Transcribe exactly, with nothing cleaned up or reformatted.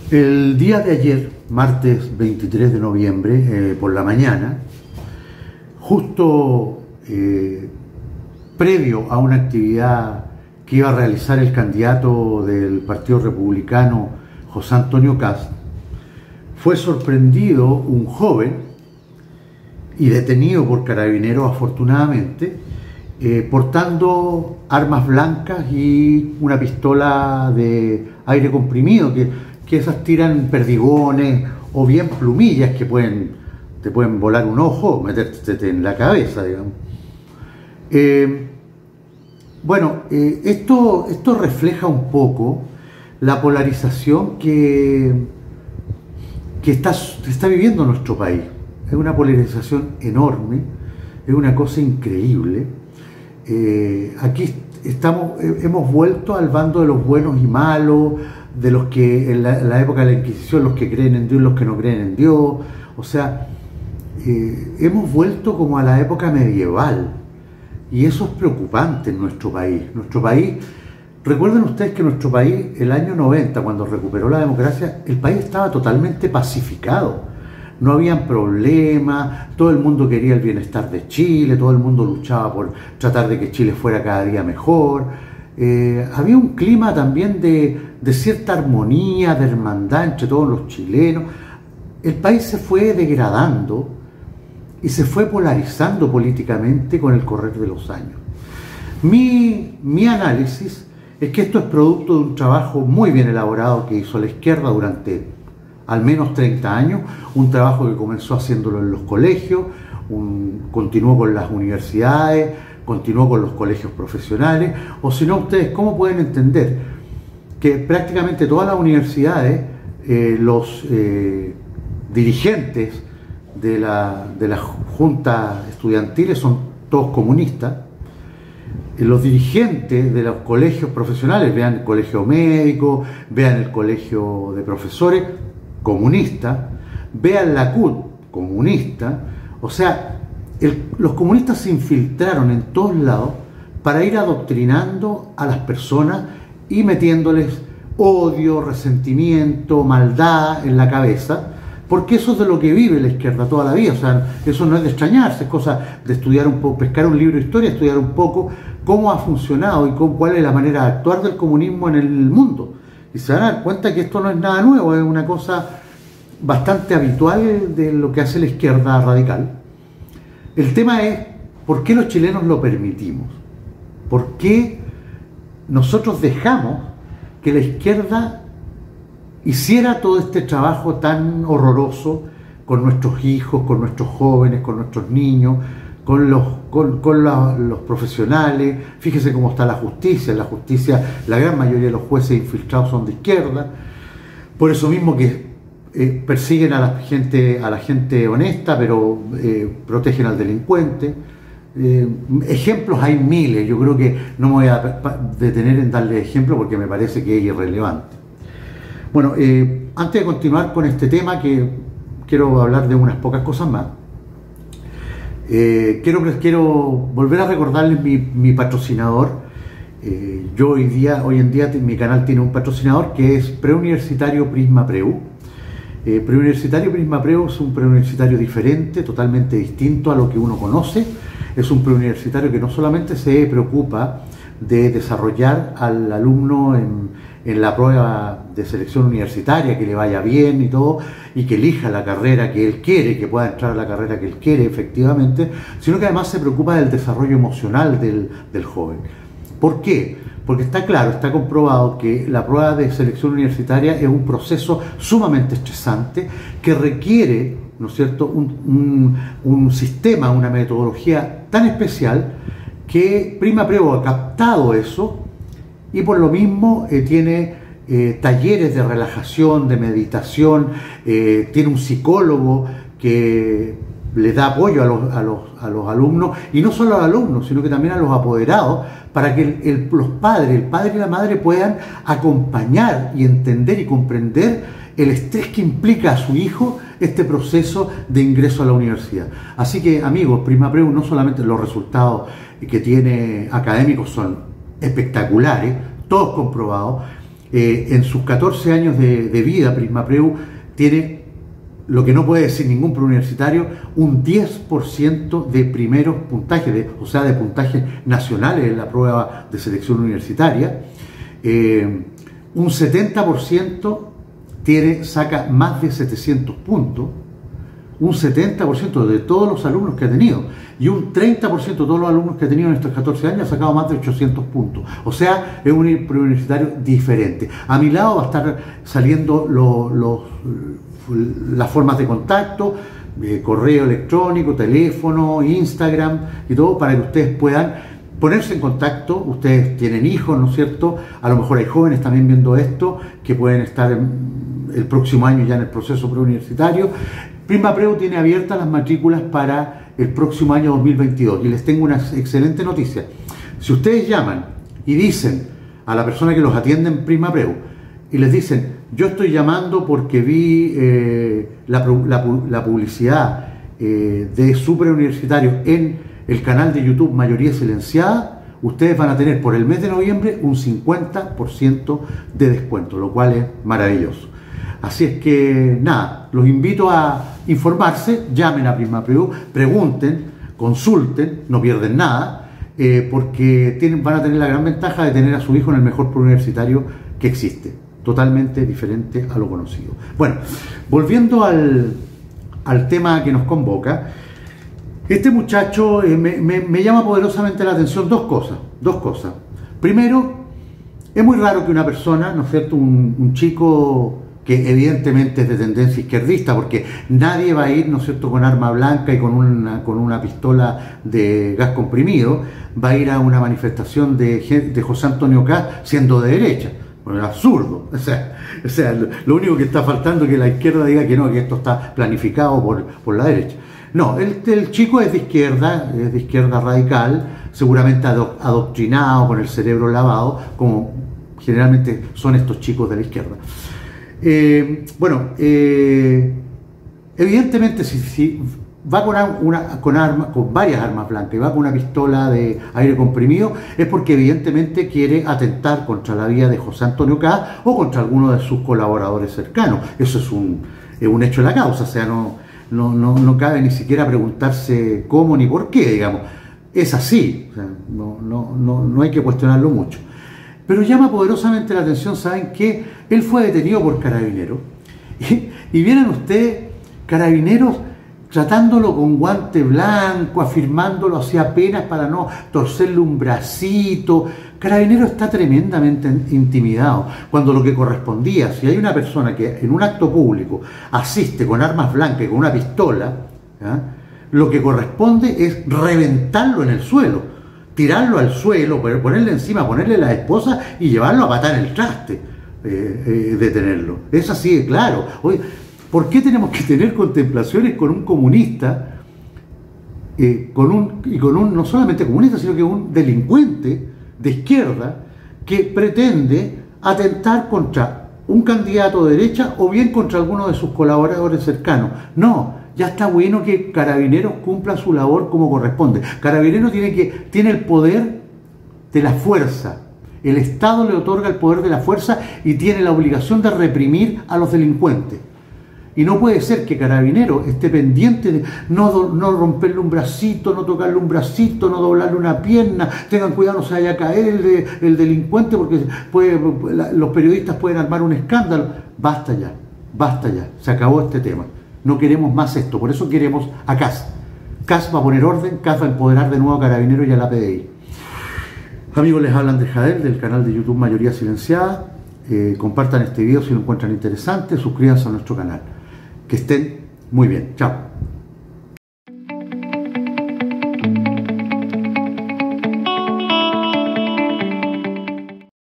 El día de ayer, martes veintitrés de noviembre, eh, por la mañana, justo eh, previo a una actividad que iba a realizar el candidato del Partido Republicano, José Antonio Kast, fue sorprendido un joven y detenido por carabineros, afortunadamente, eh, portando armas blancas y una pistola de aire comprimido, que, que esas tiran perdigones o bien plumillas que pueden, te pueden volar un ojo o meterte en la cabeza, digamos. Eh, bueno, eh, esto, esto refleja un poco la polarización que, que está, está viviendo nuestro país. Es una polarización enorme, es una cosa increíble. Eh, aquí estamos, hemos vuelto al bando de los buenos y malos, de los que en la, en la época de la Inquisición, los que creen en Dios y los que no creen en Dios. O sea, eh, hemos vuelto como a la época medieval, y eso es preocupante en nuestro país. Nuestro país, recuerden ustedes que nuestro país, el año noventa, cuando recuperó la democracia, el país estaba totalmente pacificado. No habían problemas, todo el mundo quería el bienestar de Chile, todo el mundo luchaba por tratar de que Chile fuera cada día mejor. Eh, había un clima también de, de cierta armonía, de hermandad entre todos los chilenos. El país se fue degradando y se fue polarizando políticamente con el correr de los años. Mi, mi análisis es que esto es producto de un trabajo muy bien elaborado que hizo la izquierda durante al menos treinta años, un trabajo que comenzó haciéndolo en los colegios, un, continuó con las universidades, continuó con los colegios profesionales, o si no, ustedes, ¿cómo pueden entender que prácticamente todas las universidades, eh, los eh, dirigentes de la, de las juntas estudiantiles son todos comunistas, eh, los dirigentes de los colegios profesionales, vean el colegio médico, vean el colegio de profesores, comunista, vean la C U T, comunista, o sea, el, los comunistas se infiltraron en todos lados para ir adoctrinando a las personas y metiéndoles odio, resentimiento, maldad en la cabeza, porque eso es de lo que vive la izquierda toda la vida. O sea, eso no es de extrañarse, es cosa de estudiar un poco, pescar un libro de historia, estudiar un poco cómo ha funcionado y cómo, cuál es la manera de actuar del comunismo en el mundo. Y se van a dar cuenta que esto no es nada nuevo, es una cosa bastante habitual de lo que hace la izquierda radical. El tema es, ¿por qué los chilenos lo permitimos? ¿Por qué nosotros dejamos que la izquierda hiciera todo este trabajo tan horroroso con nuestros hijos, con nuestros jóvenes, con nuestros niños, con los, con, con la, los profesionales? Fíjese cómo está la justicia. La justicia, la gran mayoría de los jueces infiltrados son de izquierda. Por eso mismo que eh, persiguen a la gente, a la gente honesta, pero eh, protegen al delincuente. Eh, ejemplos hay miles. Yo creo que no me voy a detener en darle ejemplos porque me parece que es irrelevante. Bueno, eh, antes de continuar con este tema, que quiero hablar de unas pocas cosas más. Eh, quiero, quiero volver a recordarles mi, mi patrocinador. Eh, yo hoy día, hoy en día mi canal tiene un patrocinador que es Preuniversitario Prisma Preu. Eh, Preuniversitario Prisma Preu es un preuniversitario diferente, totalmente distinto a lo que uno conoce. Es un preuniversitario que no solamente se preocupa de desarrollar al alumno en, en la prueba de selección universitaria, que le vaya bien y todo, y que elija la carrera que él quiere, que pueda entrar a la carrera que él quiere efectivamente, sino que además se preocupa del desarrollo emocional del, del joven. ¿Por qué? Porque está claro, está comprobado que la prueba de selección universitaria es un proceso sumamente estresante que requiere, ¿no es cierto?, un, un, un sistema, una metodología tan especial que Prisma Preu ha captado eso y por lo mismo eh, tiene eh, talleres de relajación, de meditación, eh, tiene un psicólogo que le da apoyo a los, a, los, a los alumnos, y no solo a los alumnos, sino que también a los apoderados, para que el, el, los padres, el padre y la madre puedan acompañar y entender y comprender el estrés que implica a su hijo este proceso de ingreso a la universidad. Así que, amigos, Prisma Preu, no solamente los resultados que tiene académicos son espectaculares, todos comprobados, eh, en sus catorce años de, de vida, Prismapreu tiene, lo que no puede decir ningún preuniversitario, un diez por ciento de primeros puntajes, de, o sea, de puntajes nacionales en la prueba de selección universitaria. Eh, un setenta por ciento tiene, saca más de setecientos puntos, un setenta por ciento de todos los alumnos que ha tenido, y un treinta por ciento de todos los alumnos que ha tenido en estos catorce años ha sacado más de ochocientos puntos. O sea, es un preuniversitario diferente. A mi lado va a estar saliendo los, los, las formas de contacto, eh, correo electrónico, teléfono, Instagram y todo, para que ustedes puedan ponerse en contacto. Ustedes tienen hijos, ¿no es cierto? A lo mejor hay jóvenes también viendo esto que pueden estar en, el próximo año ya en el proceso preuniversitario. Prismapreu tiene abiertas las matrículas para el próximo año dos mil veintidós y les tengo una excelente noticia. Si ustedes llaman y dicen a la persona que los atiende en Prismapreu y les dicen: yo estoy llamando porque vi eh, la, la, la publicidad eh, de su preuniversitario en el canal de YouTube Mayoría Silenciada, ustedes van a tener por el mes de noviembre un cincuenta por ciento de descuento, lo cual es maravilloso. Así es que nada, los invito a informarse, llamen a Prismapreu, pregunten, consulten, no pierden nada, eh, porque tienen, van a tener la gran ventaja de tener a su hijo en el mejor preuniversitario que existe, totalmente diferente a lo conocido. Bueno, volviendo al, al tema que nos convoca, este muchacho eh, me, me, me llama poderosamente la atención dos cosas, dos cosas. Primero, es muy raro que una persona, ¿no es cierto?, un, un chico que evidentemente es de tendencia izquierdista, porque nadie va a ir, ¿no es cierto?, con arma blanca y con una, con una pistola de gas comprimido, va a ir a una manifestación de, de José Antonio Kast siendo de derecha. Bueno, es absurdo. O sea, o sea, lo único que está faltando es que la izquierda diga que no, que esto está planificado por, por la derecha. No, el, el chico es de izquierda, es de izquierda radical, seguramente adoctrinado, con el cerebro lavado, como generalmente son estos chicos de la izquierda. Eh, bueno, eh, evidentemente si, si va con, una, con, arma, con varias armas blancas y va con una pistola de aire comprimido, es porque evidentemente quiere atentar contra la vida de José Antonio Kast o contra alguno de sus colaboradores cercanos. Eso es un, es un hecho de la causa, o sea, no, no, no, no cabe ni siquiera preguntarse cómo ni por qué, digamos. Es así, o sea, no, no, no, no hay que cuestionarlo mucho. Pero llama poderosamente la atención, ¿saben qué? Él fue detenido por Carabineros. Y, y vienen ustedes, Carabineros, tratándolo con guante blanco, afirmándolo así apenas para no torcerle un bracito. Carabineros está tremendamente intimidado, cuando lo que correspondía, si hay una persona que en un acto público asiste con armas blancas y con una pistola, ¿ya?, lo que corresponde es reventarlo en el suelo, tirarlo al suelo, ponerle encima, ponerle la esposa y llevarlo a patar el traste, eh, eh, detenerlo. Es así de claro. Oye, ¿por qué tenemos que tener contemplaciones con un comunista, eh, con un, y con un, no solamente comunista, sino que un delincuente de izquierda que pretende atentar contra un candidato de derecha o bien contra alguno de sus colaboradores cercanos? No. Ya está bueno que Carabineros cumpla su labor como corresponde. Carabineros tiene, que, tiene el poder de la fuerza. El Estado le otorga el poder de la fuerza y tiene la obligación de reprimir a los delincuentes. Y no puede ser que Carabineros esté pendiente de no, no romperle un bracito, no tocarle un bracito, no doblarle una pierna. Tengan cuidado, no se vaya a caer el, de, el delincuente porque puede, los periodistas pueden armar un escándalo. Basta ya, basta ya. Se acabó este tema. No queremos más esto, por eso queremos a Kast. Kast va a poner orden, Kast va a empoderar de nuevo a Carabineros y a la P D I. Amigos, les habla Andrés Jadel del canal de YouTube Mayoría Silenciada. Eh, compartan este video si lo encuentran interesante, suscríbanse a nuestro canal. Que estén muy bien. Chao.